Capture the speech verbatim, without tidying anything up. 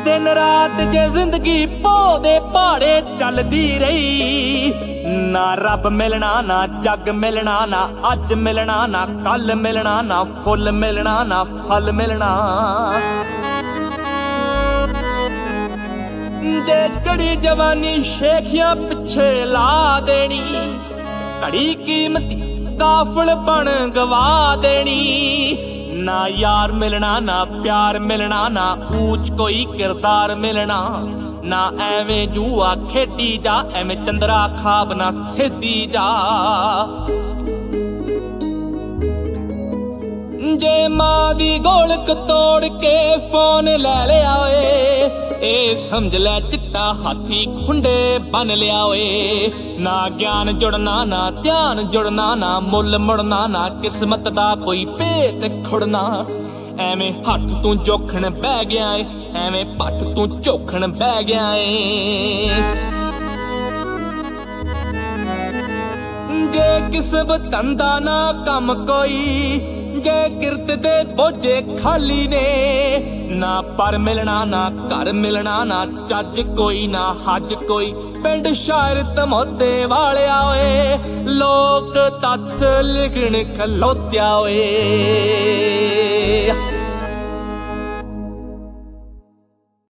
दिन रात जे जिंदगी भो दे पहाड़े चलदी रही, ना रब मिलना ना जग मिलना, ना अज मिलना ना कल मिलना, ना फुल मिलना ना फल मिलना। जे कड़ी जवानी शेखियां पिछे ला देनी, कड़ी कीमती काफल बन गवा देनी। ना यार मिलना ना प्यार मिलना, ना ऊंच कोई किरदार मिलना, ना एवें जुआ खेडी जा, एवें चंद्रा खाब ना सिद्धी जा। जे मां दी गोलक तोड़ के फोन ले लिया वे, ए समझ ले चिट्टा हाथी खुंडे बन लिया वे। ना ज्ञान जुड़ना ना ध्यान जुड़ना, ना मुल मुड़ना ना किस्मत दा कोई भेत खुड़ना। एवें हथ तू जोखन बह गया है, एवें पट तू चोखन बह गया है। जे किस्मत धंधा ना कम कोई, जे किरत दे बोझे खाली ने, ना पर मिलना ना घर मिलना, ना चज कोई ना हज कोई। पिंड शायर तमोते वाले आए, लोक तथ लिखण खलोत्या वे।